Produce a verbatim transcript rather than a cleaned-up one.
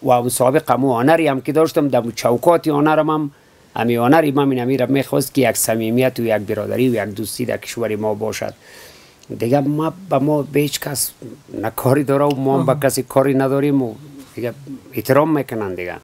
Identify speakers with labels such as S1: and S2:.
S1: و سابق هم هنری هم که داشتم در چوکات هنرم هم امی هنری من این امیر میخواست که یک صمیمیت و یک برادری و یک دوستی در کشور ما باشد. دیگه ما با ما به هیچ کس نکاری داره و ما با کسی کاری نداریم و دیگه احترام میکنن دیگه.